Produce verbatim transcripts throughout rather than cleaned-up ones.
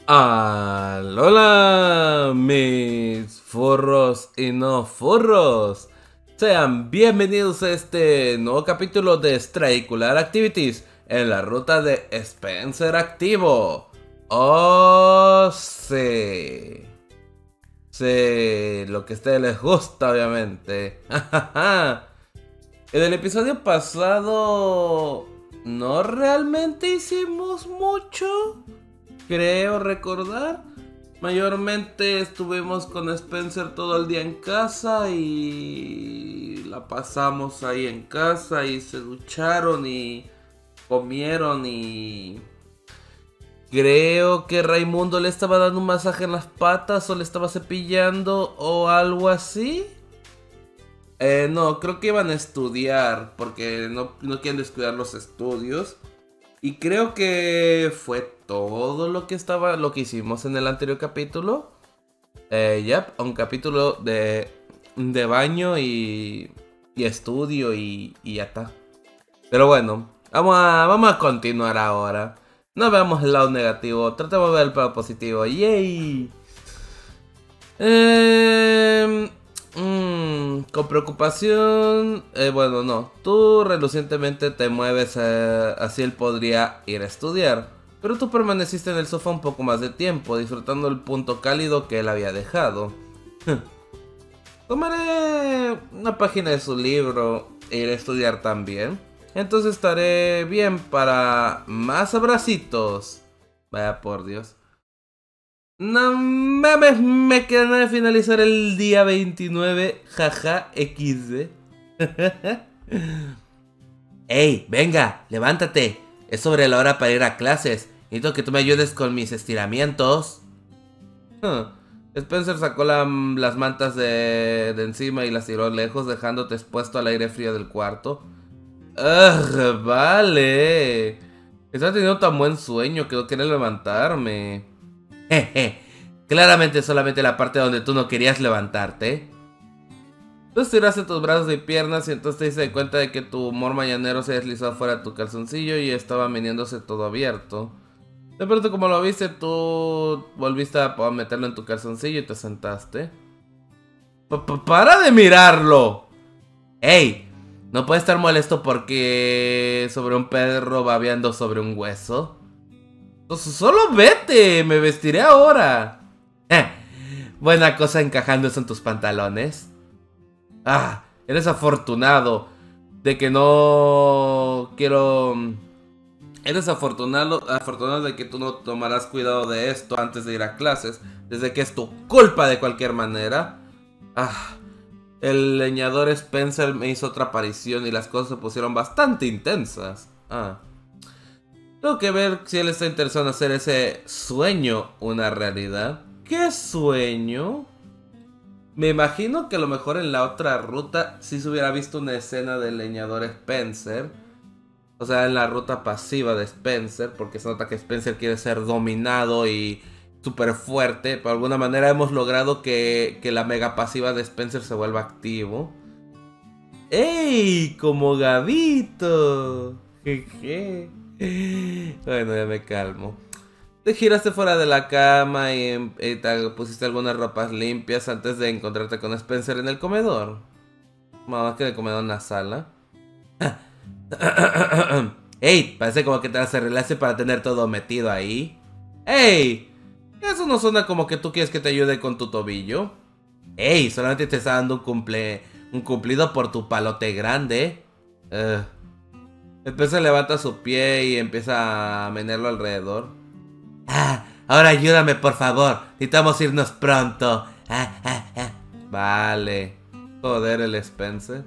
Alola, mis furros y no furros. Sean bienvenidos a este nuevo capítulo de Extravehicular Activities en la ruta de Spencer Activo. Oh, sí. Sí, lo que a ustedes les gusta, obviamente. En el episodio pasado no realmente hicimos mucho, creo recordar. Mayormente estuvimos con Spencer todo el día en casa y la pasamos ahí en casa y se ducharon y comieron y... Creo que Raimundo le estaba dando un masaje en las patas o le estaba cepillando o algo así. Eh, no, creo que iban a estudiar porque no, no quieren descuidar los estudios. Y creo que fue todo lo que estaba, lo que hicimos en el anterior capítulo. Eh, ya, un capítulo de, de baño y, y estudio y, y ya está. Pero bueno, vamos a, vamos a continuar ahora. No veamos el lado negativo, tratemos de ver el lado positivo. ¡Yay! Eh, mm, con preocupación, eh, bueno, no. Tú relucientemente te mueves, eh, así él podría ir a estudiar. Pero tú permaneciste en el sofá un poco más de tiempo, disfrutando el punto cálido que él había dejado. Tomaré una página de su libro e iré a estudiar también. Entonces estaré bien para más abracitos. Vaya por Dios. No mames, me queda de finalizar el día veintinueve, jaja, equis de. Ey, venga, levántate. Es sobre la hora para ir a clases. Necesito que tú me ayudes con mis estiramientos. Huh. Spencer sacó la, las mantas de, de encima y las tiró lejos, dejándote expuesto al aire frío del cuarto. Ugh, vale. Estaba teniendo tan buen sueño que no quería levantarme. Jeje, claramente solamente la parte donde tú no querías levantarte. Tú estiraste tus brazos y piernas y entonces te diste cuenta de que tu humor mañanero se deslizó fuera de tu calzoncillo y estaba meneándose todo abierto. De pronto, como lo viste, tú volviste a meterlo en tu calzoncillo y te sentaste. ¡Para de mirarlo! ¡Ey! No puedes estar molesto porque sobre un perro babeando sobre un hueso. Solo vete, me vestiré ahora. Buena cosa encajándose en tus pantalones. Ah, eres afortunado de que no quiero... Eres afortunado, afortunado de que tú no tomarás cuidado de esto antes de ir a clases, desde que es tu culpa de cualquier manera. Ah, el leñador Spencer me hizo otra aparición y las cosas se pusieron bastante intensas. Ah. Tengo que ver si él está interesado en hacer ese sueño una realidad. ¿Qué sueño? Me imagino que a lo mejor en la otra ruta sí se hubiera visto una escena del leñador Spencer. O sea, en la ruta pasiva de Spencer, porque se nota que Spencer quiere ser dominado y súper fuerte. Por alguna manera hemos logrado que, que la mega pasiva de Spencer se vuelva activo. ¡Ey! Como Gabito. Jeje. Bueno, ya me calmo. Te giraste fuera de la cama y, y te pusiste algunas ropas limpias antes de encontrarte con Spencer en el comedor. Más que en el comedor en la sala. ¡Ey! Parece como que te vas a arreglarse para tener todo metido ahí. ¡Ey! Eso no suena como que tú quieres que te ayude con tu tobillo. ¡Ey! Solamente te está dando un cumple, un cumplido por tu palote grande. Uh. Spencer levanta su pie y empieza a menearlo alrededor. Ah, ahora ayúdame por favor. Necesitamos irnos pronto. Ah, ah, ah. Vale. Joder, el Spencer.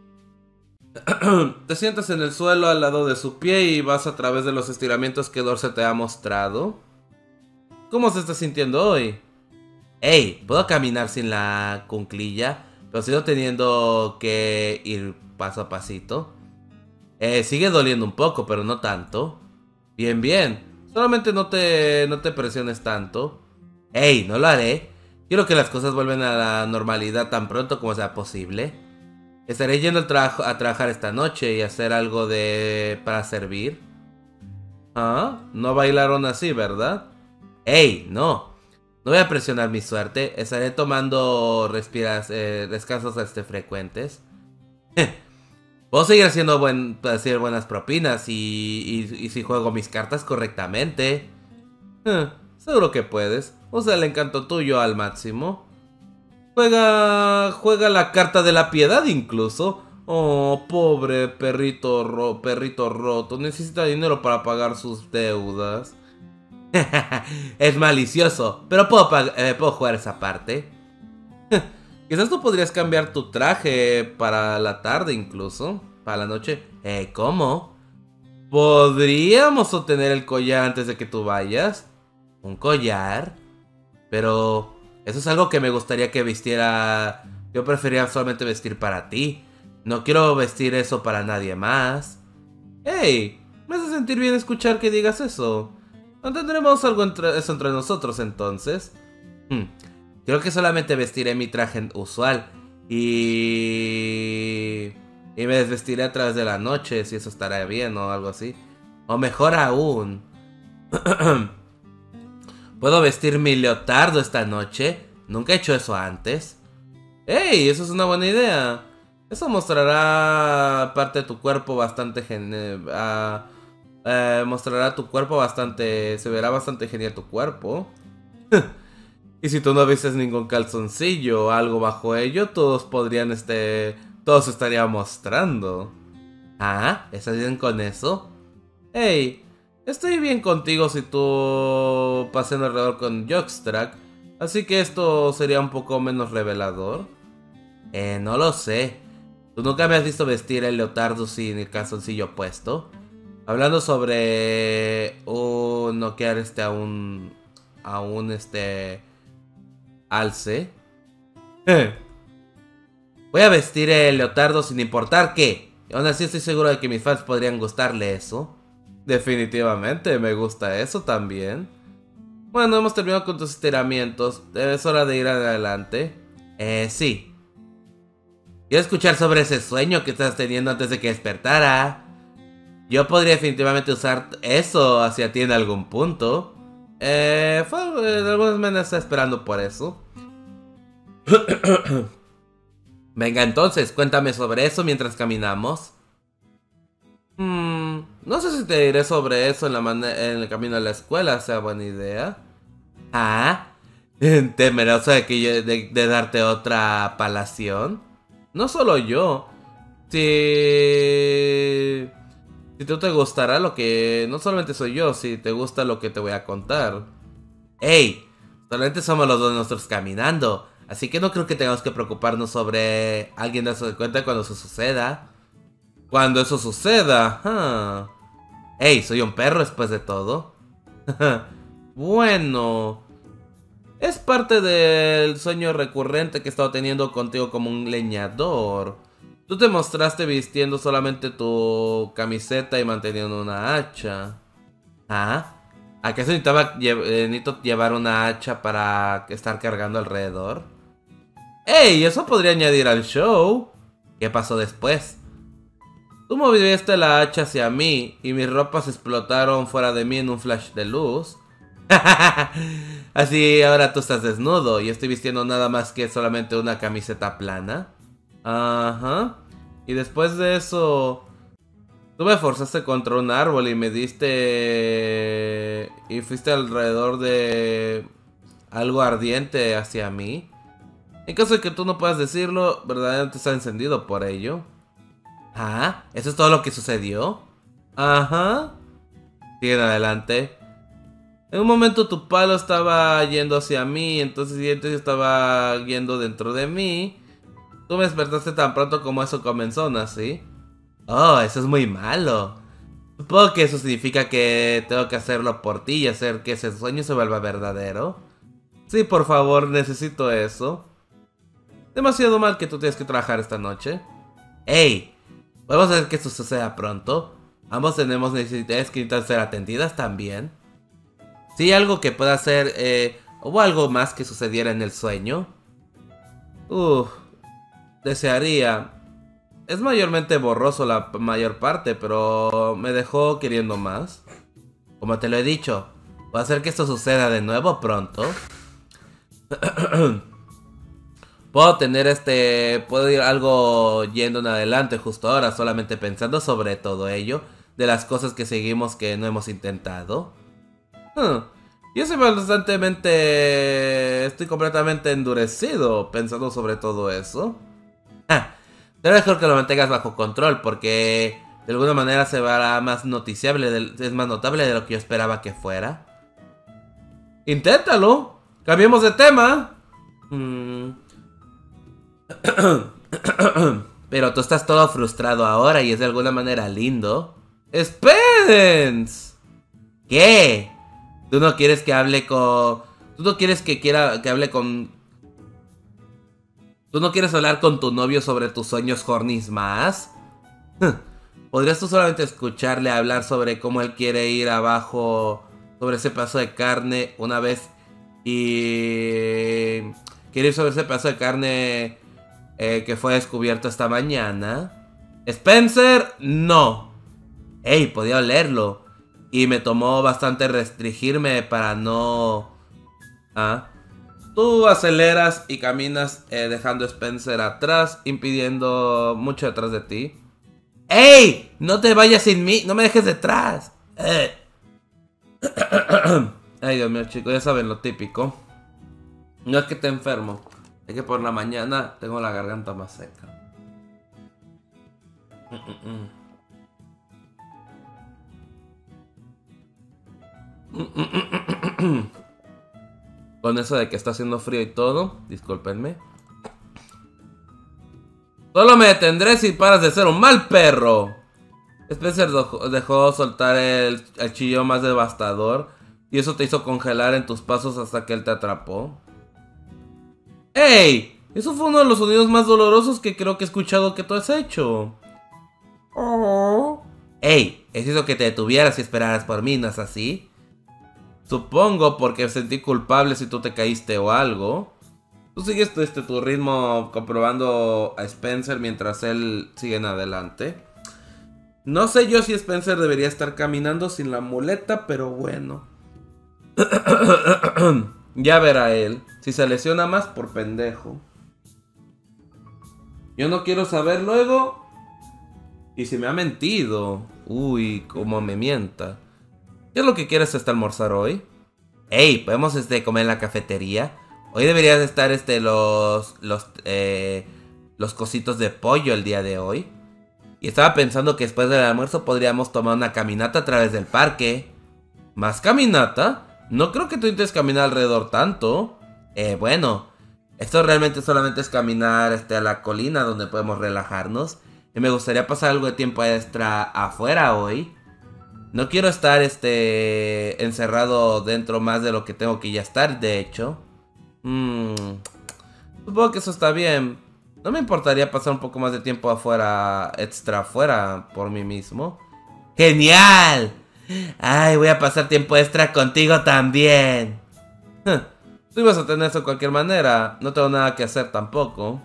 Te sientas en el suelo al lado de su pie y vas a través de los estiramientos que Dorce te ha mostrado. ¿Cómo se está sintiendo hoy? Hey, puedo caminar sin la cunclilla, pero sigo teniendo que ir paso a pasito. Eh, sigue doliendo un poco, pero no tanto. Bien, bien. Solamente no te, no te presiones tanto. Hey, no lo haré. Quiero que las cosas vuelvan a la normalidad tan pronto como sea posible. Estaré yendo al trabajo, a trabajar esta noche y hacer algo de... para servir. Ah, no bailaron así, ¿verdad? ¡Ey! No. No voy a presionar mi suerte. Estaré tomando respiras, eh, descansos este, frecuentes. Puedo seguir haciendo buen, hacer buenas propinas y, y, y si juego mis cartas correctamente. Eh, seguro que puedes. Usa el encanto tuyo al máximo. Juega, juega la carta de la piedad incluso. Oh, pobre perrito, ro perrito roto. Necesita dinero para pagar sus deudas. Es malicioso, pero puedo, eh, puedo jugar esa parte. Quizás tú podrías cambiar tu traje para la tarde incluso. Para la noche. Eh, ¿cómo? ¿Podríamos obtener el collar antes de que tú vayas? ¿Un collar? Pero eso es algo que me gustaría que vistiera. Yo preferiría solamente vestir para ti. No quiero vestir eso para nadie más. ¡Hey! Me hace sentir bien escuchar que digas eso. ¿No tendremos algo entre eso entre nosotros entonces? Hmm. Creo que solamente vestiré mi traje usual. Y... Y me desvestiré a través de la noche, si eso estará bien o algo así. O mejor aún... ¿Puedo vestir mi leotardo esta noche? Nunca he hecho eso antes. ¡Ey! Eso es una buena idea. Eso mostrará parte de tu cuerpo bastante genial. Uh, uh, mostrará tu cuerpo bastante... Se verá bastante genial tu cuerpo. Y si tú no vistes ningún calzoncillo o algo bajo ello, todos podrían, este... Todos estarían mostrando. Ah, ¿estás bien con eso? Hey, estoy bien contigo si tú pasas alrededor con Jockstrack. Así que esto sería un poco menos revelador. Eh, no lo sé. ¿Tú nunca me has visto vestir el leotardo sin el calzoncillo puesto? Hablando sobre... un noquear este a un... A un este... alce. Voy a vestir el leotardo sin importar qué. Y aún así estoy seguro de que mis fans podrían gustarle eso. Definitivamente me gusta eso también. Bueno, hemos terminado con tus estiramientos. Es hora de ir adelante. Eh, sí. Quiero escuchar sobre ese sueño que estás teniendo antes de que despertara. Yo podría definitivamente usar eso hacia ti en algún punto. Eh, fue, eh, de algunas maneras está esperando por eso. Venga, entonces, cuéntame sobre eso mientras caminamos. Hmm, no sé si te diré sobre eso en, la en el camino a la escuela, sea buena idea. Ah, temeroso de, que yo, de, de darte otra palación. No solo yo. Si... Si tú te gustará lo que... No solamente soy yo, si te gusta lo que te voy a contar. ¡Ey! Solamente somos los dos nosotros caminando. Así que no creo que tengamos que preocuparnos sobre alguien darse cuenta cuando eso suceda. Cuando eso suceda. Huh. ¡Ey! Soy un perro después de todo. Bueno... Es parte del sueño recurrente que he estado teniendo contigo como un leñador. Tú te mostraste vistiendo solamente tu camiseta y manteniendo una hacha. ¿Ah? ¿Acaso necesitaba lle eh, necesito llevar una hacha para estar cargando alrededor? ¡Ey! Eso podría añadir al show. ¿Qué pasó después? Tú moviste la hacha hacia mí y mis ropas explotaron fuera de mí en un flash de luz. Así ahora tú estás desnudo y estoy vistiendo nada más que solamente una camiseta plana. Ajá. Y después de eso... Tú me forzaste contra un árbol y me diste... Y fuiste alrededor de... algo ardiente hacia mí. En caso de que tú no puedas decirlo, verdaderamente está encendido por ello. Ah, ¿eso es todo lo que sucedió? Ajá. Siguen adelante. En un momento tu palo estaba yendo hacia mí, entonces yo estaba yendo dentro de mí. Tú me despertaste tan pronto como eso comenzó, ¿no? ¿Sí? Oh, eso es muy malo. Supongo que eso significa que tengo que hacerlo por ti y hacer que ese sueño se vuelva verdadero. Sí, por favor, necesito eso. Demasiado mal que tú tienes que trabajar esta noche. ¡Ey! ¿Podemos hacer que esto suceda pronto? Ambos tenemos necesidades que necesitan ser atendidas también. Sí, algo que pueda ser... Eh, ¿Hubo algo más que sucediera en el sueño? Uff... Desearía... Es mayormente borroso la mayor parte, pero me dejó queriendo más. Como te lo he dicho, Puede hacer que esto suceda de nuevo pronto. Puedo tener este... Puedo ir algo yendo en adelante justo ahora, solamente pensando sobre todo ello. De las cosas que seguimos que no hemos intentado. Hmm. Yo soy bastante... Estoy completamente endurecido pensando sobre todo eso. Ah, será mejor que lo mantengas bajo control porque de alguna manera se verá más noticiable, es más notable de lo que yo esperaba que fuera. Inténtalo. Cambiemos de tema. Hmm. Pero tú estás todo frustrado ahora y es de alguna manera lindo. ¡Spence! ¿Qué? ¿Tú no quieres que hable con... ¿Tú no quieres que quiera que hable con... ¿Tú no quieres hablar con tu novio sobre tus sueños hornies más? ¿Podrías tú solamente escucharle hablar sobre cómo él quiere ir abajo sobre ese pedazo de carne una vez y... quiere ir sobre ese pedazo de carne eh, que fue descubierto esta mañana? Spencer, no. Ey, podía olerlo. Y me tomó bastante restringirme para no... Ah. Tú aceleras y caminas eh, dejando a Spencer atrás, impidiendo mucho detrás de ti. ¡Ey! No te vayas sin mí, no me dejes detrás. Eh. Ay, Dios mío, chicos, ya saben lo típico. No es que te enfermo, es que por la mañana tengo la garganta más seca. Mm -mm -mm. Con eso de que está haciendo frío y todo, discúlpenme. Solo me detendré si paras de ser un mal perro. Spencer dejó, dejó soltar el, el chillón más devastador y eso te hizo congelar en tus pasos hasta que él te atrapó. ¡Ey! Eso fue uno de los sonidos más dolorosos que creo que he escuchado que tú has hecho. Oh. ¡Ey! Es eso que te detuvieras y esperaras por mí, ¿no es así? Supongo porque sentí culpable si tú te caíste o algo. Tú sigues tu, este, tu ritmo comprobando a Spencer mientras él sigue en adelante. No sé yo si Spencer debería estar caminando sin la muleta, pero bueno. Ya verá él. Si se lesiona más por pendejo. Yo no quiero saber luego. Y si me ha mentido. Uy, cómo me mienta. ¿Qué es lo que quieres hasta almorzar hoy? Ey, ¿podemos este, comer en la cafetería? Hoy deberían estar este, los, los, eh, los cositos de pollo el día de hoy. Y estaba pensando que después del almuerzo podríamos tomar una caminata a través del parque. ¿Más caminata? No creo que tú intentes caminar alrededor tanto. Eh, bueno, esto realmente solamente es caminar este, a la colina donde podemos relajarnos. Y me gustaría pasar algo de tiempo extra afuera hoy. No quiero estar este encerrado dentro más de lo que tengo que ya estar, de hecho. Hmm, supongo que eso está bien. No me importaría pasar un poco más de tiempo afuera, extra afuera, por mí mismo. ¡Genial! Ay, voy a pasar tiempo extra contigo también. Tú ibas a tener eso de cualquier manera. No tengo nada que hacer tampoco.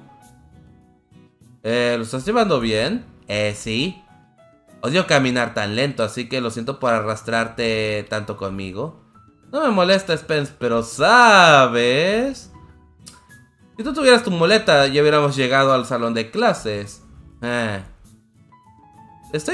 Eh, ¿lo estás llevando bien? Eh, sí. Odio caminar tan lento, así que lo siento por arrastrarte tanto conmigo. No me molesta, Spence, pero ¿sabes? Si tú tuvieras tu muleta, ya hubiéramos llegado al salón de clases. Eh. Estoy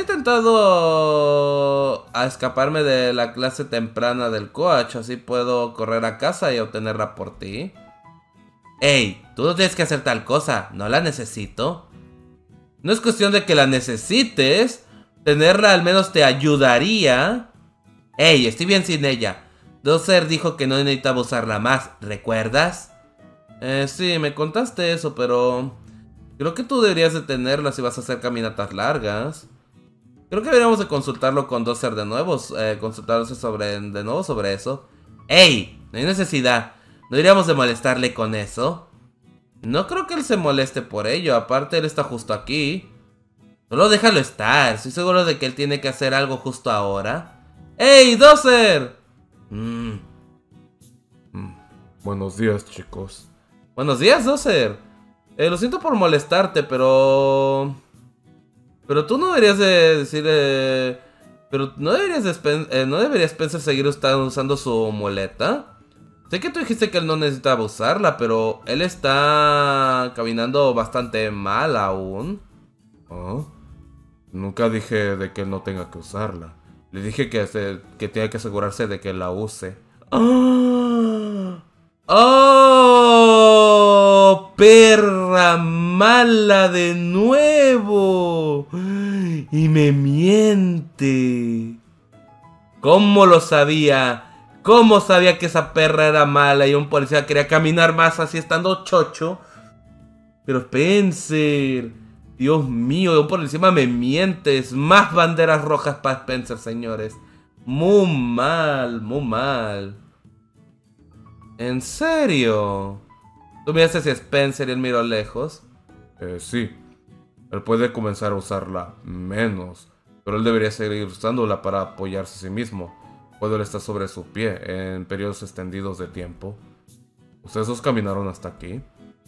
tentado a escaparme de la clase temprana del coach, así puedo correr a casa y obtenerla por ti. Ey, tú no tienes que hacer tal cosa, no la necesito. No es cuestión de que la necesites. Tenerla al menos te ayudaría. Ey, estoy bien sin ella. Dozer dijo que no necesitaba usarla más, ¿recuerdas? Eh, sí, me contaste eso, pero... creo que tú deberías de tenerla si vas a hacer caminatas largas. Creo que deberíamos de consultarlo con Dozer de nuevo, eh, consultarse sobre, de nuevo sobre eso. ¡Ey! No hay necesidad. ¿No deberíamos de molestarle con eso? No creo que él se moleste por ello, aparte él está justo aquí. Solo déjalo estar, estoy seguro de que él tiene que hacer algo justo ahora. ¡Ey, Dozer! Mm. Mm. Buenos días, chicos. Buenos días, Dozer. Eh, lo siento por molestarte, pero... Pero tú no deberías de decir... Eh... Pero ¿no deberías, Spen eh, ¿no debería Spencer seguir usando su muleta? Sé que tú dijiste que él no necesitaba usarla, pero él está caminando bastante mal aún. ¿Oh? Nunca dije de que él no tenga que usarla. Le dije que, se, que tiene que asegurarse de que la use. ¡Oh! ¡Oh! ¡Perra mala de nuevo! Y me miente. ¿Cómo lo sabía? ¿Cómo sabía que esa perra era mala y un policía quería caminar más así estando chocho? Pero Spencer, Dios mío, aún por encima me mientes. Más banderas rojas para Spencer, señores. Muy mal, muy mal. ¿En serio? ¿Tú miraste hacia Spencer y él miró lejos? Eh, sí. Él puede comenzar a usarla menos, pero él debería seguir usándola para apoyarse a sí mismo cuando él está sobre su pie en periodos extendidos de tiempo. ¿Ustedes dos caminaron hasta aquí?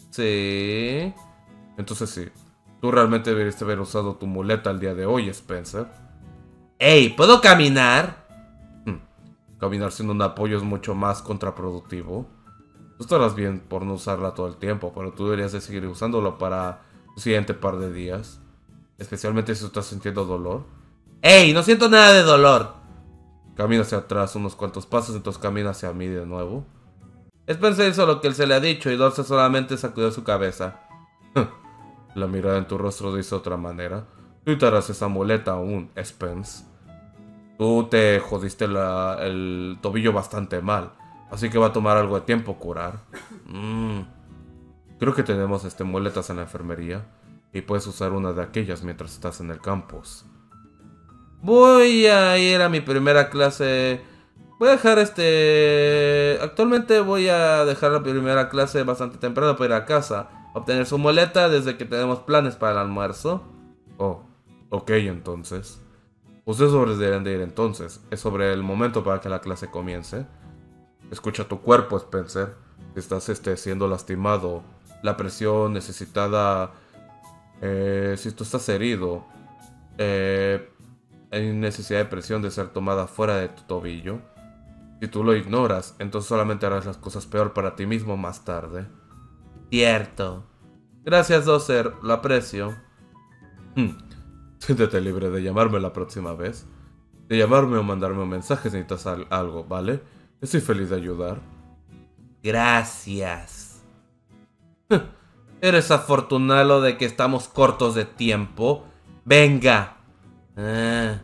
Sí. Entonces sí, tú realmente deberías haber usado tu muleta el día de hoy, Spencer. ¡Ey! ¿Puedo caminar? Hmm. Caminar sin un apoyo es mucho más contraproductivo. Tú estarás bien por no usarla todo el tiempo, pero tú deberías de seguir usándolo para el siguiente par de días. Especialmente si estás sintiendo dolor. ¡Ey! No siento nada de dolor. Camina hacia atrás unos cuantos pasos, entonces camina hacia mí de nuevo. Spencer hizo lo que él se le ha dicho y Dorsey solamente sacudió su cabeza. La mirada en tu rostro dice otra manera. Tú te harás esa muleta aún, Spence. Tú te jodiste la, el tobillo bastante mal, así que va a tomar algo de tiempo curar. Mm. Creo que tenemos este, muletas en la enfermería y puedes usar una de aquellas mientras estás en el campus. Voy a ir a mi primera clase. Voy a dejar este... Actualmente voy a dejar la primera clase bastante temprano para ir a casa. Obtener su muleta desde que tenemos planes para el almuerzo. Oh, ok entonces. Ustedes deberían de ir entonces. Es sobre el momento para que la clase comience. Escucha tu cuerpo, Spencer. Si estás este, siendo lastimado, la presión necesitada... Eh, si tú estás herido, eh, hay necesidad de presión de ser tomada fuera de tu tobillo. Si tú lo ignoras, entonces solamente harás las cosas peor para ti mismo más tarde. Cierto. Gracias, Dozer. Lo aprecio. Hmm. Siéntete libre de llamarme la próxima vez. De llamarme o mandarme un mensaje si necesitas algo, ¿vale? Estoy feliz de ayudar. Gracias. Eres afortunado de que estamos cortos de tiempo. Venga. Ah.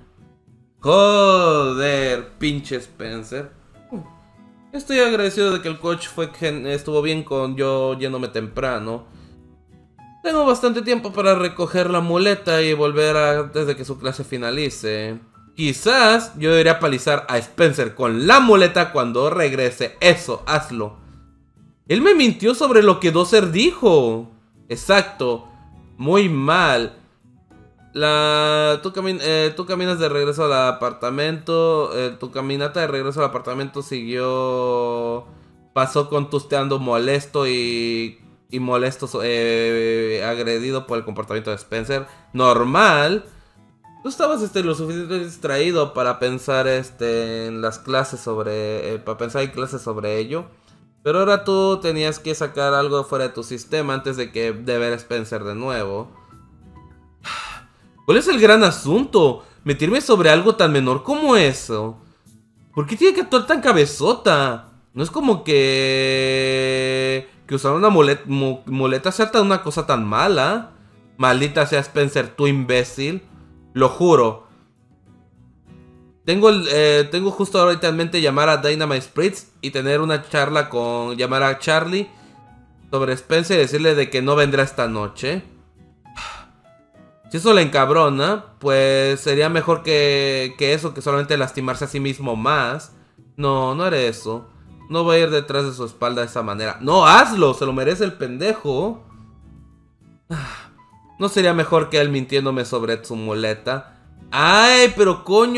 Joder, pinche Spencer. Estoy agradecido de que el coach fue estuvo bien con yo yéndome temprano. Tengo bastante tiempo para recoger la muleta y volver a, antes de que su clase finalice. Quizás yo debería palizar a Spencer con la muleta cuando regrese. Eso, hazlo. Él me mintió sobre lo que Dozer dijo. Exacto. Muy mal. La, tú, camin eh, tú caminas de regreso al apartamento. Eh, tu caminata de regreso al apartamento siguió. Pasó con tusteando molesto y. Y molesto, eh, agredido por el comportamiento de Spencer. Normal. Tú estabas este, lo suficientemente distraído para pensar este, en las clases sobre. Eh, para pensar en clases sobre ello. Pero ahora tú tenías que sacar algo fuera de tu sistema antes de que de ver a Spencer de nuevo. ¿Cuál es el gran asunto? ¿Meterme sobre algo tan menor como eso? ¿Por qué tiene que actuar tan cabezota? No es como que... Que usar una muleta, mu muleta sea tan una cosa tan mala. Maldita sea Spencer, tú imbécil. Lo juro. Tengo, el, eh, tengo justo ahorita en mente llamar a Dynamite Spritz y tener una charla con... Llamar a Charlie sobre Spencer y decirle de que no vendrá esta noche. Si eso le encabrona, pues sería mejor que, que eso, que solamente lastimarse a sí mismo más. No, no haré eso. No voy a ir detrás de su espalda de esa manera. No, hazlo, se lo merece el pendejo. ¿No sería mejor que él mintiéndome sobre su muleta? Ay, pero coño.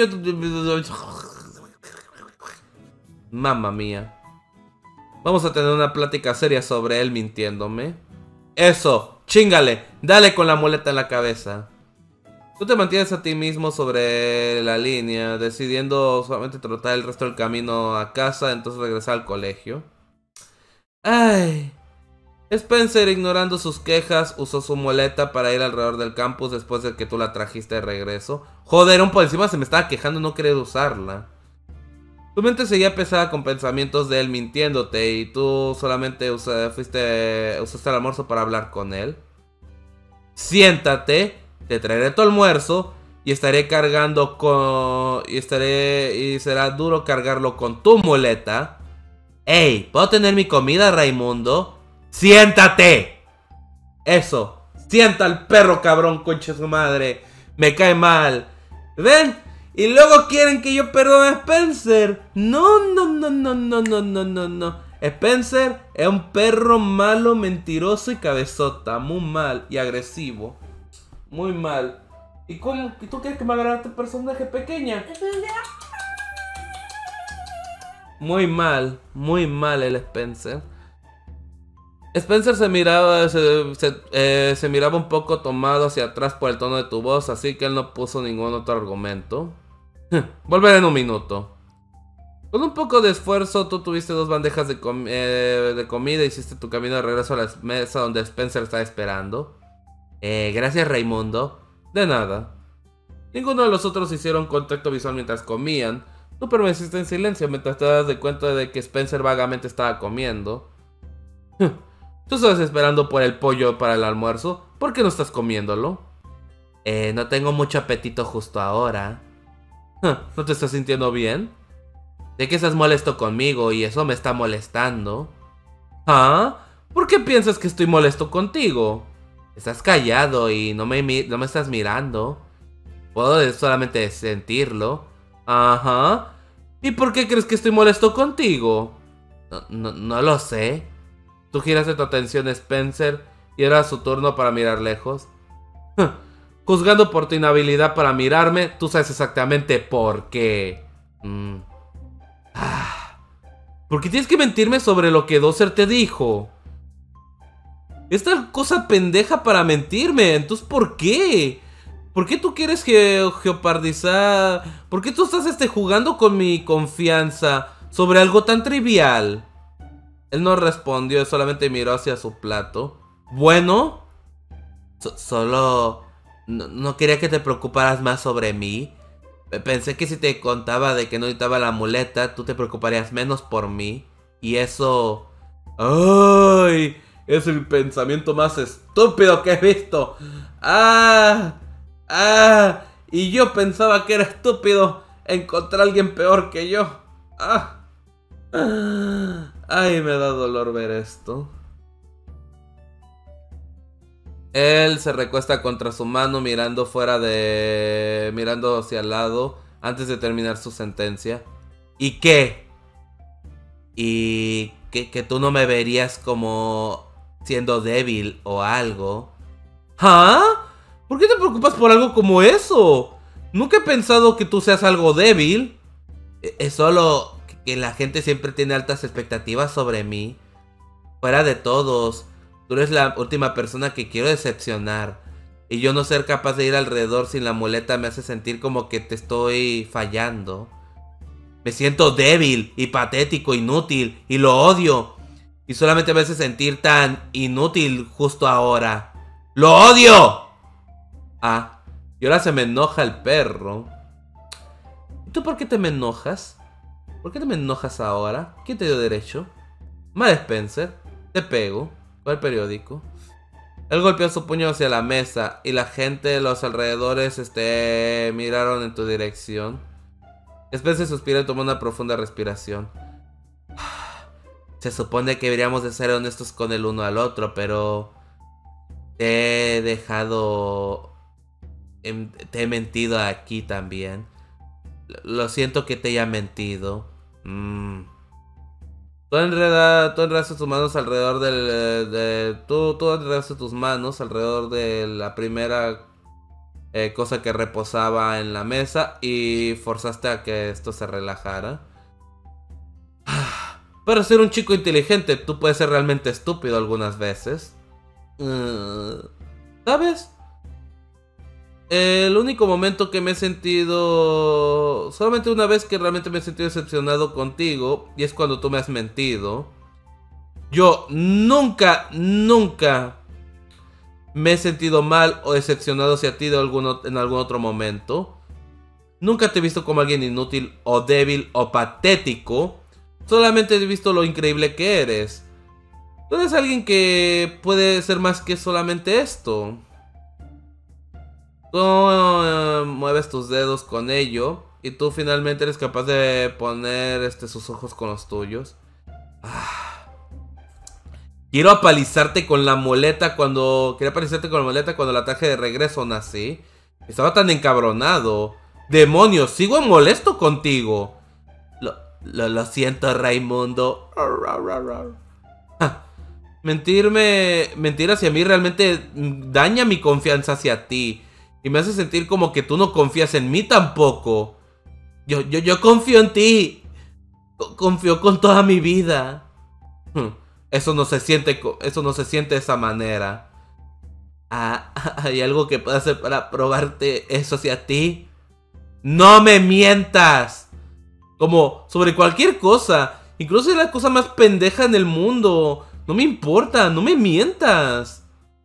Mamma mía. Vamos a tener una plática seria sobre él mintiéndome. Eso, chíngale, dale con la muleta en la cabeza. Tú te mantienes a ti mismo sobre la línea, decidiendo solamente trotar el resto del camino a casa, entonces regresar al colegio. Ay... Spencer, ignorando sus quejas, usó su muleta para ir alrededor del campus después de que tú la trajiste de regreso. Joder, un por encima se me estaba quejando no querer usarla. Tu mente seguía pesada con pensamientos de él mintiéndote y tú solamente usa, fuiste, usaste el almuerzo para hablar con él. Siéntate, te traeré tu almuerzo y estaré cargando con... y estaré... y será duro cargarlo con tu muleta. Ey, ¿puedo tener mi comida, Raimundo? ¡Siéntate! Eso. Sienta al perro cabrón, concha su madre. Me cae mal. ¿Ven? Y luego quieren que yo perdone a Spencer. No, no, no, no, no, no, no, no, no. Spencer es un perro malo, mentiroso y cabezota. Muy mal y agresivo. Muy mal. ¿Y cómo? ¿Y tú quieres que me agarre a tu personaje pequeña? Muy mal. Muy mal el Spencer. Spencer se miraba, se, se, eh, se miraba un poco tomado hacia atrás por el tono de tu voz, así que él no puso ningún otro argumento. Volveré en un minuto. Con un poco de esfuerzo, tú tuviste dos bandejas de, com eh, de comida y hiciste tu camino de regreso a la mesa donde Spencer estaba esperando. Eh, gracias, Raimundo. De nada. Ninguno de los otros hicieron contacto visual mientras comían. Tú permaneciste en silencio mientras te das de cuenta de que Spencer vagamente estaba comiendo. Tú estabas esperando por el pollo para el almuerzo. ¿Por qué no estás comiéndolo? Eh, no tengo mucho apetito justo ahora. ¿No te estás sintiendo bien? Sé que estás molesto conmigo y eso me está molestando. ¿Ah? ¿Por qué piensas que estoy molesto contigo? Estás callado y no me, no me estás mirando. Puedo solamente sentirlo. Ajá. ¿Y por qué crees que estoy molesto contigo? No, no, no lo sé. Tú giraste tu atención a Spencer y era su turno para mirar lejos. Juzgando por tu inhabilidad para mirarme, tú sabes exactamente por qué. Mm. Ah. ¿Por qué tienes que mentirme sobre lo que Dozer te dijo? Esta cosa pendeja para mentirme. Entonces, ¿por qué? ¿Por qué tú quieres ge geopardizar? ¿Por qué tú estás este, jugando con mi confianza sobre algo tan trivial? Él no respondió, solamente miró hacia su plato. Bueno, so solo no, no quería que te preocuparas más sobre mí. Pensé que si te contaba de que no necesitaba la muleta, tú te preocuparías menos por mí. Y eso... ¡Ay! Es el pensamiento más estúpido que he visto. ¡Ah! ¡Ah! Y yo pensaba que era estúpido encontrar a alguien peor que yo. ¡Ah! ¡Ah! Ay, me da dolor ver esto. Él se recuesta contra su mano mirando fuera de... mirando hacia el lado antes de terminar su sentencia. ¿Y qué? ¿Y que, que tú no me verías como siendo débil o algo? ¿Ah? ¿Por qué te preocupas por algo como eso? Nunca he pensado que tú seas algo débil. Es solo que la gente siempre tiene altas expectativas sobre mí. Fuera de todos, tú eres la última persona que quiero decepcionar. Y yo no ser capaz de ir alrededor sin la muleta me hace sentir como que te estoy fallando. Me siento débil y patético, inútil, y lo odio. Y solamente me hace sentir tan inútil justo ahora. ¡Lo odio! Ah, y ahora se me enoja el perro. ¿Y tú por qué te me enojas? ¿Por qué te me enojas ahora? ¿Quién te dio derecho? Mal Spencer, te pego con el periódico. Él golpeó su puño hacia la mesa y la gente de los alrededores este, miraron en tu dirección. Spencer suspiró y tomó una profunda respiración. Se supone que deberíamos de ser honestos con el uno al otro, pero te he dejado... Te he mentido aquí también. Lo siento que te haya mentido. Mm. Tú enredas, tú enredaste tus manos alrededor del... De, tú, tú enredaste tus manos alrededor de la primera eh, cosa que reposaba en la mesa y forzaste a que esto se relajara. Para ser un chico inteligente, tú puedes ser realmente estúpido algunas veces. Uh, ¿Sabes? El único momento que me he sentido... Solamente una vez que realmente me he sentido decepcionado contigo, y es cuando tú me has mentido. Yo nunca, nunca me he sentido mal o decepcionado hacia ti de algún, en algún otro momento. Nunca te he visto como alguien inútil o débil o patético. Solamente he visto lo increíble que eres. Tú eres alguien que puede ser más que solamente esto. Tú uh, mueves tus dedos con ello y tú finalmente eres capaz de poner este, sus ojos con los tuyos. Ah. Quiero apalizarte con la muleta cuando... Quería apalizarte con la muleta cuando la traje de regreso, nací. Estaba tan encabronado. ¡Demonios! ¡Sigo molesto contigo! Lo, lo, lo siento, Raimundo. Ah. Mentirme... Mentir hacia mí realmente daña mi confianza hacia ti. Y me hace sentir como que tú no confías en mí tampoco. Yo, yo, yo confío en ti. Confío con toda mi vida. Eso no se siente, eso no se siente de esa manera. Ah, ¿hay algo que pueda hacer para probarte eso hacia ti? ¡No me mientas! Como sobre cualquier cosa. Incluso es la cosa más pendeja en el mundo. No me importa, no me mientas.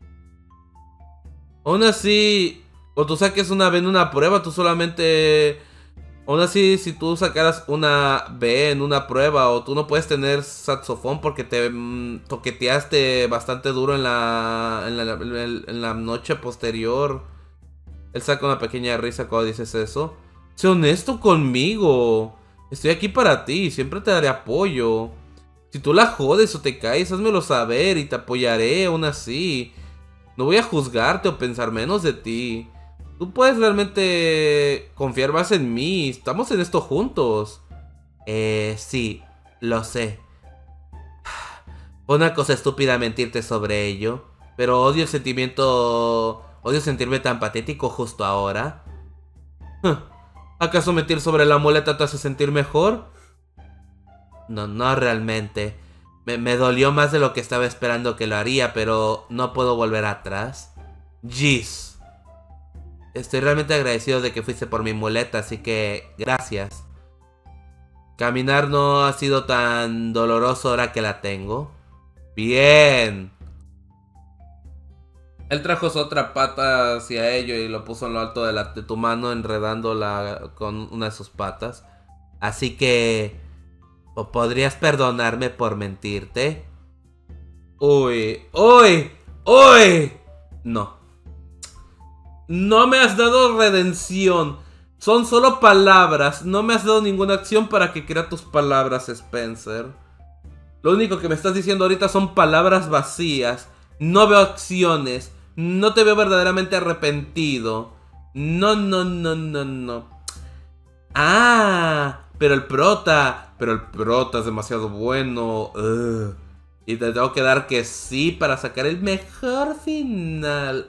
Aún así... O tú saques una B en una prueba, tú solamente... Aún así, si tú sacaras una B en una prueba, o tú no puedes tener saxofón porque te mm, toqueteaste bastante duro en la, en la, en la noche posterior. Él saca una pequeña risa cuando dices eso. Sé honesto conmigo. Estoy aquí para ti, siempre te daré apoyo. Si tú la jodes o te caes, házmelo saber y te apoyaré aún así. No voy a juzgarte o pensar menos de ti. Tú puedes realmente confiar más en mí. Estamos en esto juntos. Eh, sí, lo sé. Fue una cosa estúpida mentirte sobre ello. Pero odio el sentimiento... Odio sentirme tan patético justo ahora. ¿Acaso mentir sobre la muleta te hace sentir mejor? No, no realmente. Me, me dolió más de lo que estaba esperando que lo haría, pero no puedo volver atrás. Jeez. Estoy realmente agradecido de que fuiste por mi muleta, así que gracias. Caminar no ha sido tan doloroso ahora que la tengo. Bien. Él trajo su otra pata hacia ello y lo puso en lo alto de, la, de tu mano, enredándola con una de sus patas. Así que... ¿podrías perdonarme por mentirte? Uy, uy, uy. No. No me has dado redención. Son solo palabras. No me has dado ninguna acción para que crea tus palabras, Spencer. Lo único que me estás diciendo ahorita son palabras vacías. No veo acciones. No te veo verdaderamente arrepentido. No, no, no, no, no. Ah, pero el prota. Pero el prota es demasiado bueno. Ugh. Y te tengo que dar que sí para sacar el mejor final.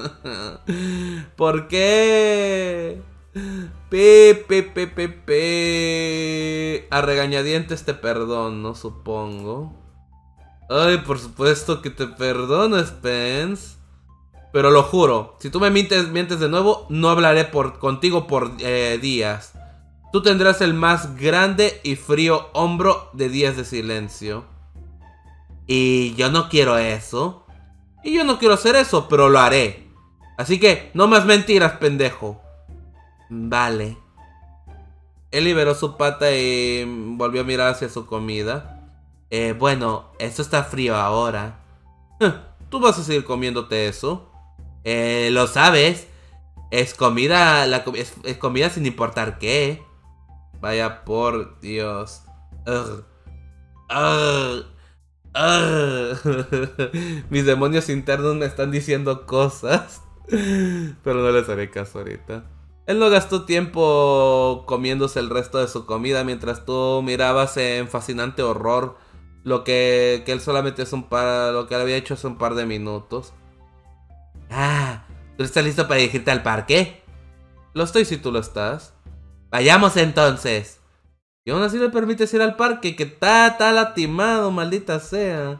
¿Por qué? Pe, pe, pe, pe, pe. A regañadientes te perdono, supongo. Ay, por supuesto que te perdono, Spence. Pero lo juro, si tú me mientes, mientes de nuevo, no hablaré por, contigo por eh, días. Tú tendrás el más grande y frío hombro de días de silencio. Y yo no quiero eso. Y yo no quiero hacer eso, pero lo haré. Así que, no más mentiras, pendejo. Vale. Él liberó su pata y volvió a mirar hacia su comida. Eh, bueno, esto está frío ahora. ¿Tú vas a seguir comiéndote eso? Eh, lo sabes. Es comida, la, es, es comida sin importar qué. Vaya por Dios. Ugh. Ugh. Ugh. Mis demonios internos me están diciendo cosas. Pero no les haré caso ahorita. Él no gastó tiempo comiéndose el resto de su comida mientras tú mirabas en fascinante horror lo que, que él solamente es un par, lo que él había hecho hace un par de minutos. Ah, ¿tú estás listo para dirigirte al parque? Lo estoy si tú lo estás. Vayamos entonces. Y aún así le permites ir al parque, que está, está lastimado, maldita sea.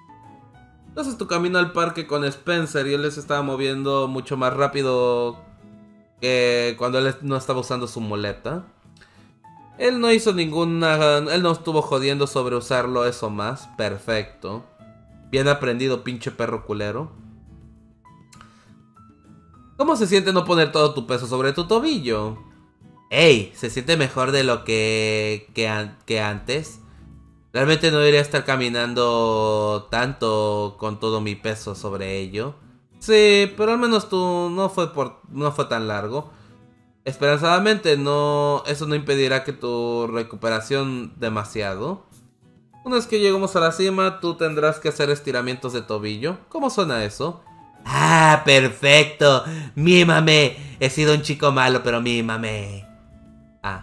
Entonces tu camino al parque con Spencer y él se estaba moviendo mucho más rápido que cuando él no estaba usando su muleta. Él no hizo ninguna... Él no estuvo jodiendo sobre usarlo eso más. Perfecto. Bien aprendido, pinche perro culero. ¿Cómo se siente no poner todo tu peso sobre tu tobillo? Ey, se siente mejor de lo que, que, an que antes. Realmente no debería estar caminando tanto con todo mi peso sobre ello. Sí, pero al menos tú no fue, por, no fue tan largo. Esperanzadamente no, eso no impedirá que tu recuperación demasiado. Una vez que lleguemos a la cima, tú tendrás que hacer estiramientos de tobillo. ¿Cómo suena eso? Ah, perfecto. Mímame. He sido un chico malo, pero mímame. Ah.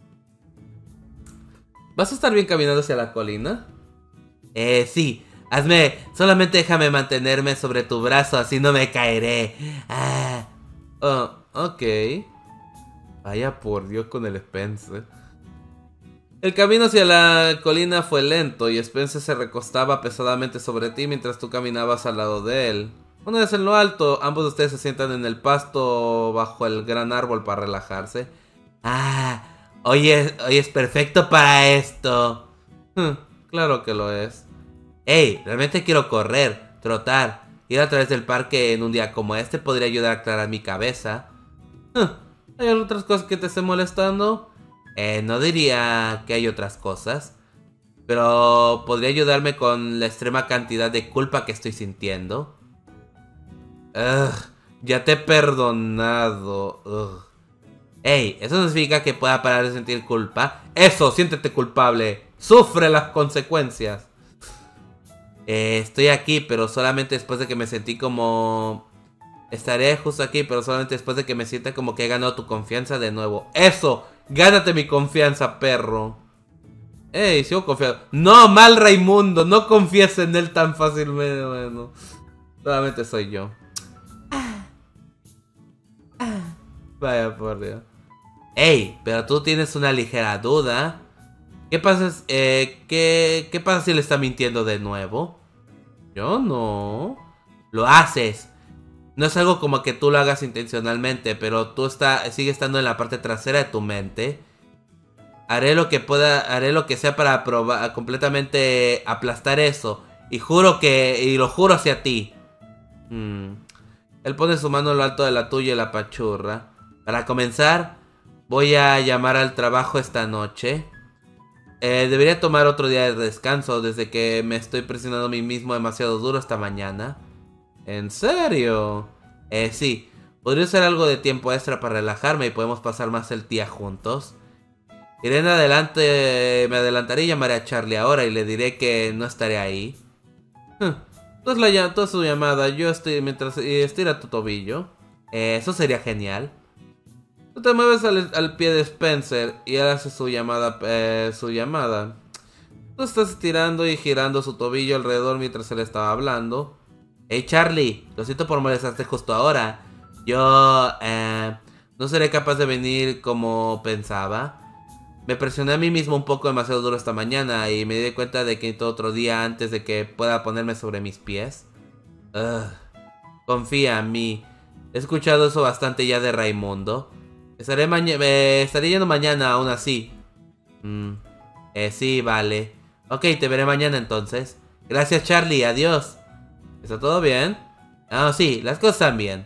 ¿Vas a estar bien caminando hacia la colina? Eh, sí. Hazme, solamente déjame mantenerme sobre tu brazo, así no me caeré. Ah. Oh, ok. Vaya por Dios con el Spencer. El camino hacia la colina fue lento y Spencer se recostaba pesadamente sobre ti mientras tú caminabas al lado de él. Una vez en lo alto, ambos de ustedes se sientan en el pasto bajo el gran árbol para relajarse. Ah, hoy es, hoy es perfecto para esto. Claro que lo es. Hey, realmente quiero correr, trotar, ir a través del parque en un día como este podría ayudar a aclarar mi cabeza. ¿Hay otras cosas que te estén molestando? Eh, no diría que hay otras cosas, pero podría ayudarme con la extrema cantidad de culpa que estoy sintiendo. Ugh, ya te he perdonado. Ugh. Ey, eso no significa que pueda parar de sentir culpa. Eso, siéntete culpable. Sufre las consecuencias. Eh, estoy aquí, pero solamente después de que me sentí como... Estaré justo aquí, pero solamente después de que me sienta como que he ganado tu confianza de nuevo. ¡Eso! ¡Gánate mi confianza, perro! ¡Ey! Sigo confiando. ¡No, mal Raimundo! No confíes en él tan fácilmente. Bueno, solamente soy yo. Vaya por Dios. ¡Ey! Pero tú tienes una ligera duda. ¿Qué pasa, eh, qué, ¿Qué pasa si le está mintiendo de nuevo? Yo no. Lo haces. No es algo como que tú lo hagas intencionalmente, pero tú está, sigue estando en la parte trasera de tu mente. Haré lo que pueda, haré lo que sea para probar, completamente aplastar eso. Y juro que, y lo juro hacia ti. Hmm. Él pone su mano en lo alto de la tuya y la apachurra. Para comenzar, voy a llamar al trabajo esta noche. Eh, debería tomar otro día de descanso desde que me estoy presionando a mí mismo demasiado duro esta mañana. ¿En serio? Eh, sí. Podría usar algo de tiempo extra para relajarme y podemos pasar más el día juntos. Iré en adelante, me adelantaré y llamaré a Charlie ahora y le diré que no estaré ahí. Tú es, la, tú es su llamada, yo estoy mientras estira tu tobillo. Eh, eso sería genial. Tú te mueves al, al pie de Spencer y él hace su llamada, eh, su llamada. Tú estás estirando y girando su tobillo alrededor mientras él estaba hablando. Hey Charlie, lo siento por molestarte justo ahora. Yo eh, no seré capaz de venir como pensaba. Me presioné a mí mismo un poco demasiado duro esta mañana y me di cuenta de que necesito otro día antes de que pueda ponerme sobre mis pies. Ugh. Confía en mí. He escuchado eso bastante ya de Raimundo. Estaré, eh, estaré yendo mañana aún así. Mm. Eh, sí, vale. Ok, te veré mañana entonces. Gracias Charlie, adiós. ¿Está todo bien? Ah, sí, las cosas están bien.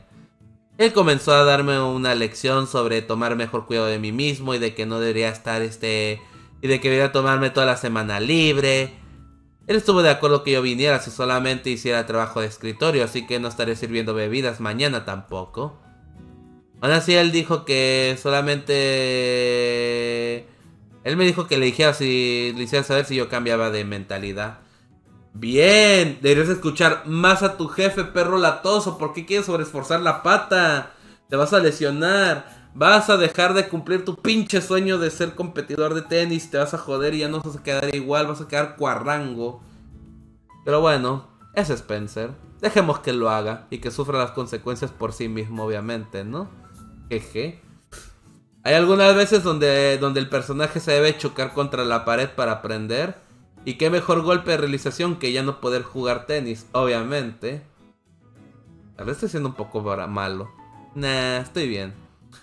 Él comenzó a darme una lección sobre tomar mejor cuidado de mí mismo y de que no debería estar este... y de que debería tomarme toda la semana libre. Él estuvo de acuerdo que yo viniera si solamente hiciera trabajo de escritorio, así que no estaré sirviendo bebidas mañana tampoco. Aún así él dijo que solamente... Él me dijo que le dijera si le hiciera saber si yo cambiaba de mentalidad. Bien, deberías escuchar más a tu jefe, perro latoso. ¿Por qué quieres sobreesforzar la pata? Te vas a lesionar. Vas a dejar de cumplir tu pinche sueño de ser competidor de tenis. Te vas a joder y ya no vas a quedar igual. Vas a quedar cuarrango. Pero bueno, es Spencer. Dejemos que lo haga y que sufra las consecuencias por sí mismo, obviamente, ¿no? Jeje. Hay algunas veces donde, donde el personaje se debe chocar contra la pared para aprender. Y qué mejor golpe de realización que ya no poder jugar tenis, obviamente. Tal vez estoy siendo un poco malo. Nah, estoy bien.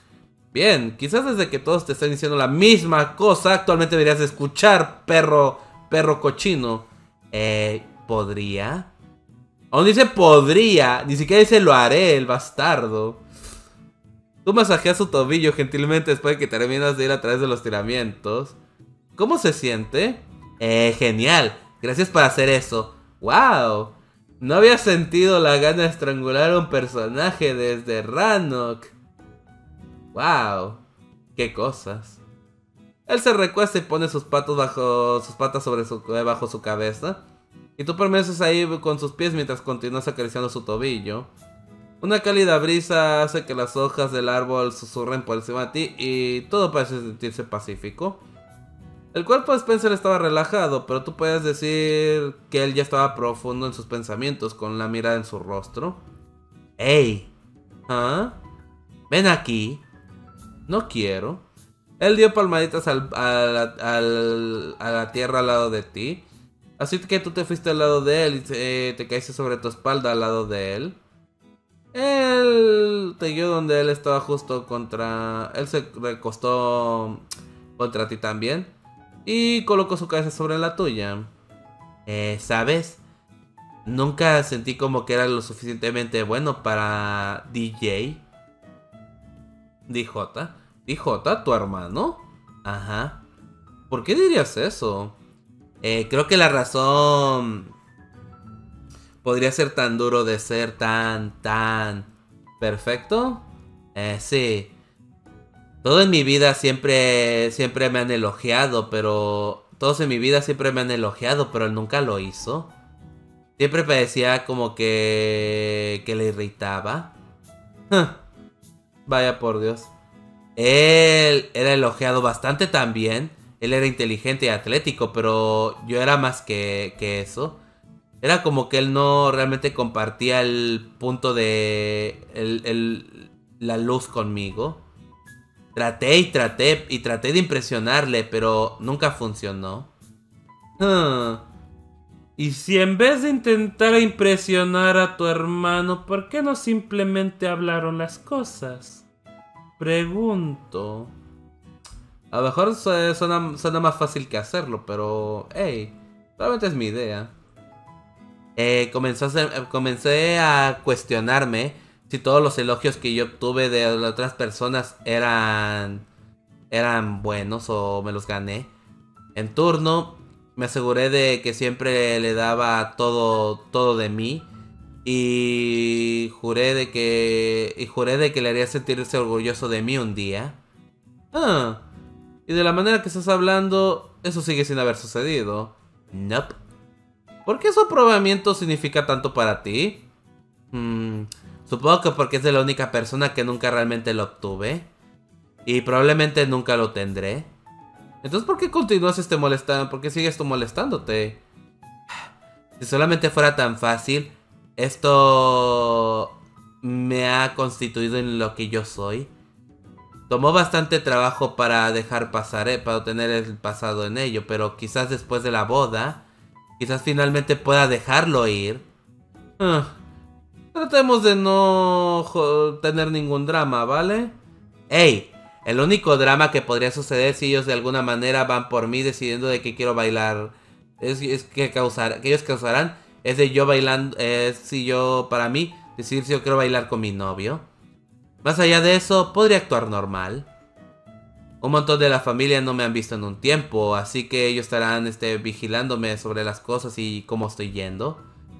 Bien, quizás desde que todos te están diciendo la misma cosa, actualmente deberías de escuchar, perro, perro cochino. Eh, ¿podría? Aún dice podría, ni siquiera dice lo haré, el bastardo. Tú masajeas su tobillo gentilmente después de que terminas de ir a través de los tiramientos. ¿Cómo se siente? Eh, genial. Gracias por hacer eso. ¡Wow! No había sentido la gana de estrangular a un personaje desde Rannoch. ¡Wow! ¡Qué cosas! Él se recuesta y pone sus patas bajo sus patas sobre su, bajo su cabeza. Y tú permaneces ahí con sus pies mientras continúas acariciando su tobillo. Una cálida brisa hace que las hojas del árbol susurren por encima de ti y todo parece sentirse pacífico. El cuerpo de Spencer estaba relajado, pero tú puedes decir que él ya estaba profundo en sus pensamientos con la mirada en su rostro. ¡Ey! ¿Ah? Ven aquí. No quiero. Él dio palmaditas al, al, al, a la tierra al lado de ti. Así que tú te fuiste al lado de él y te, te caíste sobre tu espalda al lado de él. Él te guió donde él estaba justo contra... Él se recostó contra ti también. Y colocó su cabeza sobre la tuya. Eh, ¿sabes? Nunca sentí como que era lo suficientemente bueno para D J. D J. D J, ¿tu hermano? Ajá. ¿Por qué dirías eso? Eh, creo que la razón... podría ser tan duro de ser tan, tan... perfecto. Eh, sí. Todo en mi vida siempre, siempre me han elogiado, pero... Todos en mi vida siempre me han elogiado, pero él nunca lo hizo. Siempre parecía como que... que le irritaba. Vaya por Dios. Él era elogiado bastante también. Él era inteligente y atlético, pero yo era más que, que eso. Era como que él no realmente compartía el punto de... El, el, la luz conmigo. Traté y traté y traté de impresionarle, pero nunca funcionó. Hmm. Y si en vez de intentar impresionar a tu hermano, ¿por qué no simplemente hablaron las cosas? Pregunto. A lo mejor suena, suena más fácil que hacerlo, pero... Hey, realmente es mi idea. Eh, comenzó a ser, comencé a cuestionarme si todos los elogios que yo obtuve de otras personas eran eran buenos o me los gané. En turno me aseguré de que siempre le daba todo todo de mí y juré de que y juré de que le haría sentirse orgulloso de mí un día. Ah, y de la manera que estás hablando, eso sigue sin haber sucedido. Nope. ¿Por qué su aprobamiento significa tanto para ti? Hmm, supongo que porque es de la única persona que nunca realmente lo obtuve. Y probablemente nunca lo tendré. Entonces, ¿por qué continúas este molestando? ¿Por qué sigues tú molestándote? Si solamente fuera tan fácil, esto me ha constituido en lo que yo soy. Tomó bastante trabajo para dejar pasar, eh, para obtener el pasado en ello, pero quizás después de la boda... Quizás finalmente pueda dejarlo ir. Uh, tratemos de no tener ningún drama, ¿vale? ¡Ey! El único drama que podría suceder si ellos de alguna manera van por mí decidiendo de que quiero bailar... Es, es que, causar, que ellos causarán es de yo bailando... Es si yo, para mí, decidir si yo quiero bailar con mi novio. Más allá de eso, podría actuar normal. Un montón de la familia no me han visto en un tiempo, así que ellos estarán este, vigilándome sobre las cosas y cómo estoy yendo.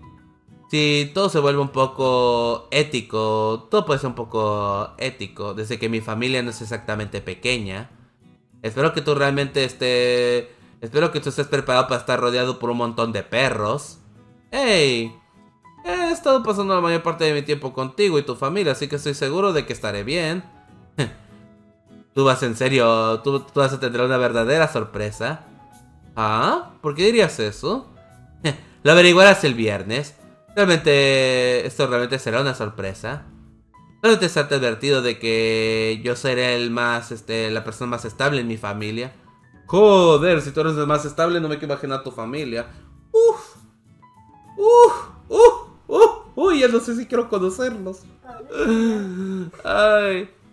Si todo se vuelve un poco ético, todo puede ser un poco ético, desde que mi familia no es exactamente pequeña. Espero que tú realmente estés... Espero que tú estés preparado para estar rodeado por un montón de perros. ¡Hey! He estado pasando la mayor parte de mi tiempo contigo y tu familia, así que estoy seguro de que estaré bien. Tú vas en serio, tú, tú vas a tener una verdadera sorpresa. ¿Ah? ¿Por qué dirías eso? Lo averiguarás el viernes. Realmente, esto realmente será una sorpresa. Realmente estarte advertido de que yo seré el más, este, la persona más estable en mi familia. Joder, si tú eres el más estable, no me quiero imaginar tu familia. Uf, uf, uf, uf, uy, ya no sé si quiero conocerlos. Ay.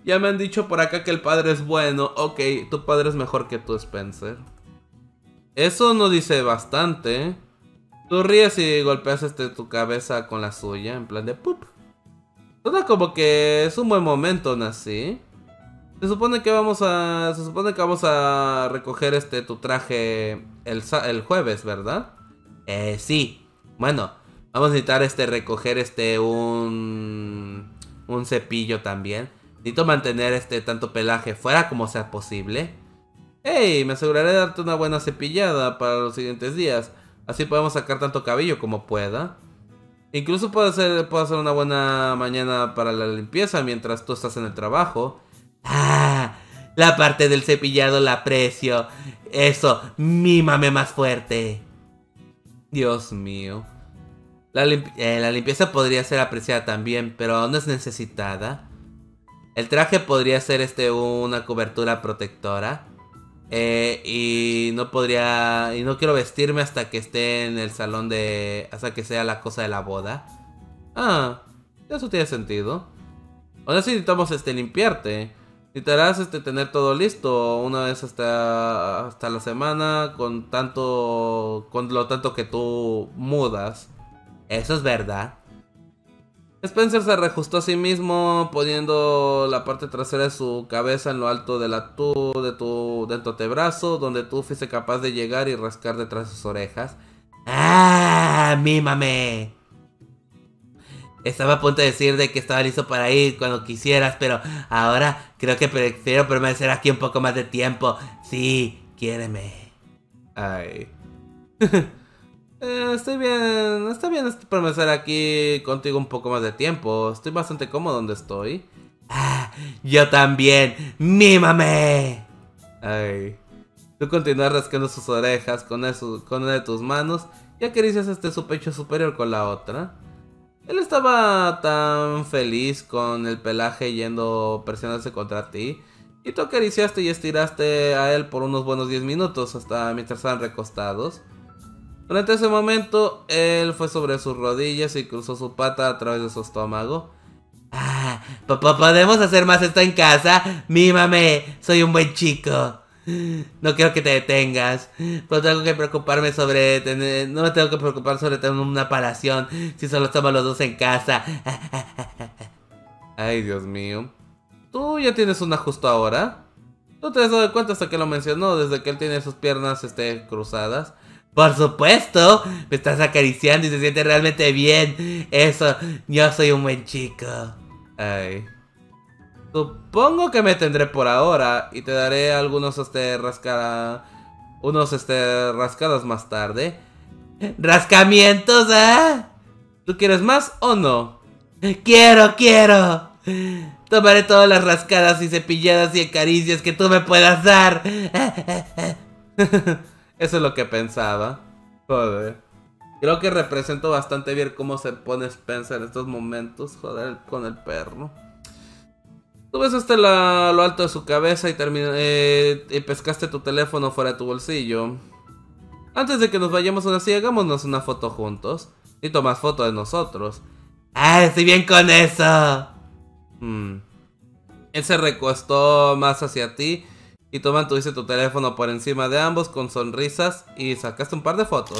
Ya me han dicho por acá que el padre es bueno. Ok, tu padre es mejor que tú, Spencer. Eso no dice bastante. Tú ríes y golpeas este, tu cabeza con la suya, en plan de pup. Suena como que es un buen momento, aún así. Se supone que vamos a. Se supone que vamos a recoger este tu traje el, el jueves, ¿verdad? Eh, sí. Bueno, vamos a necesitar este recoger este un. Un cepillo también. Necesito mantener este tanto pelaje fuera como sea posible. Hey, me aseguraré de darte una buena cepillada para los siguientes días. Así podemos sacar tanto cabello como pueda. Incluso puedo hacer, puedo hacer una buena mañana para la limpieza mientras tú estás en el trabajo. Ah, la parte del cepillado la aprecio. Eso, mímame más fuerte. Dios mío. La, limpi eh, la limpieza podría ser apreciada también, pero no es necesitada. El traje podría ser este una cobertura protectora. Eh, y no podría. Y no quiero vestirme hasta que esté en el salón de. Hasta que sea la cosa de la boda. Ah, eso tiene sentido. Ahora sí necesitamos este limpiarte. Necesitarás este tener todo listo una vez hasta, hasta la semana. Con tanto. Con lo tanto que tú mudas. Eso es verdad. Spencer se reajustó a sí mismo, poniendo la parte trasera de su cabeza en lo alto de la tu, de tu, de tu antebrazo, donde tú fuiste capaz de llegar y rascar detrás de sus orejas. ¡Ah! ¡Mímame! Estaba a punto de decir de que estaba listo para ir cuando quisieras, pero ahora creo que prefiero permanecer aquí un poco más de tiempo. Sí, quiéreme. Ay. Eh, estoy bien, está bien permanecer aquí contigo un poco más de tiempo. Estoy bastante cómodo donde estoy. Ah, yo también. ¡Mímame! Ay. Tú continúas rascando sus orejas con, eso, con una de tus manos y acaricias este su pecho superior con la otra. Él estaba tan feliz con el pelaje yendo presionándose contra ti. Y tú acariciaste y estiraste a él por unos buenos diez minutos hasta mientras estaban recostados. Durante ese momento, él fue sobre sus rodillas y cruzó su pata a través de su estómago. Ah, papá, ¿podemos hacer más esto en casa? Mímame, soy un buen chico. No quiero que te detengas, pero tengo que preocuparme sobre tener... No me tengo que preocupar sobre tener una palación si solo estamos los dos en casa. Ay, Dios mío. ¿Tú ya tienes una justo ahora? No te has dado cuenta hasta que lo mencionó, desde que él tiene sus piernas este, cruzadas. Por supuesto, me estás acariciando y se siente realmente bien. Eso, yo soy un buen chico. Ay. Supongo que me tendré por ahora y te daré algunos este rascada, unos este rascadas más tarde. ¿Rascamientos, eh? ¿Tú quieres más o no? Quiero, quiero. Tomaré todas las rascadas y cepilladas y acaricias que tú me puedas dar. Eso es lo que pensaba. Joder. Creo que represento bastante bien cómo se pone Spencer en estos momentos. Joder, con el perro. Tú ves hasta la, lo alto de su cabeza y, termina, eh, y pescaste tu teléfono fuera de tu bolsillo. Antes de que nos vayamos así, hagámonos una foto juntos. Y tomas foto de nosotros. ¡Ah, estoy bien con eso! Hmm. Él se recostó más hacia ti. Y tú mantuviste tu teléfono por encima de ambos con sonrisas y sacaste un par de fotos.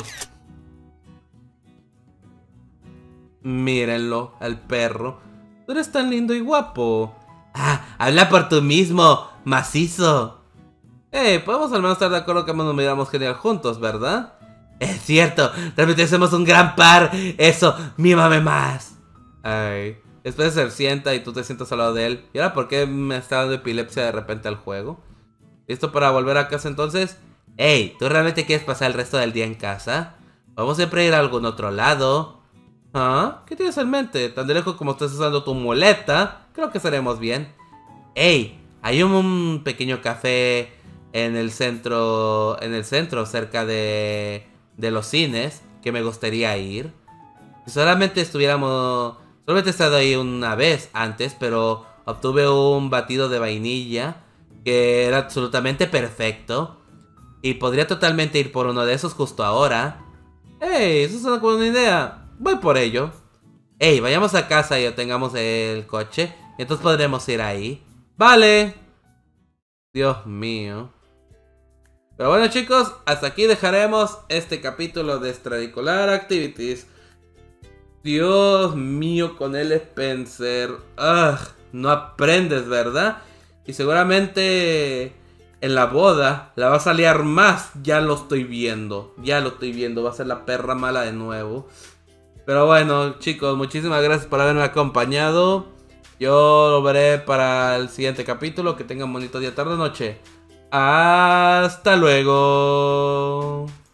Mírenlo, al perro. Tú eres tan lindo y guapo. Ah, habla por tú mismo, macizo. Hey, podemos al menos estar de acuerdo que nos miramos genial juntos, ¿verdad? Es cierto, realmente somos un gran par. Eso, mímame más. Ay, después se sienta y tú te sientas al lado de él. ¿Y ahora por qué me está dando epilepsia de repente al juego? ¿Listo para volver a casa entonces? Hey, ¿tú realmente quieres pasar el resto del día en casa? ¿Vamos siempre a ir a algún otro lado? ¿Ah? ¿Qué tienes en mente? Tan de lejos como estás usando tu muleta, creo que estaremos bien. Hey, hay un, un pequeño café en el centro, en el centro, cerca de, de los cines, que me gustaría ir. Si solamente estuviéramos, solamente he estado ahí una vez antes, pero obtuve un batido de vainilla que era absolutamente perfecto. Y podría totalmente ir por uno de esos justo ahora. Hey, eso es una buena idea. Voy por ello. Hey, vayamos a casa y obtengamos el coche. Y entonces podremos ir ahí. Vale. Dios mío. Pero bueno, chicos, hasta aquí dejaremos este capítulo de Extracurricular Activities. Dios mío, con el Spencer. Ugh, no aprendes, ¿verdad? Y seguramente en la boda la va a salir más. Ya lo estoy viendo. Ya lo estoy viendo. Va a ser la perra mala de nuevo. Pero bueno, chicos, muchísimas gracias por haberme acompañado. Yo lo veré para el siguiente capítulo. Que tengan bonito día, tarde, noche. Hasta luego.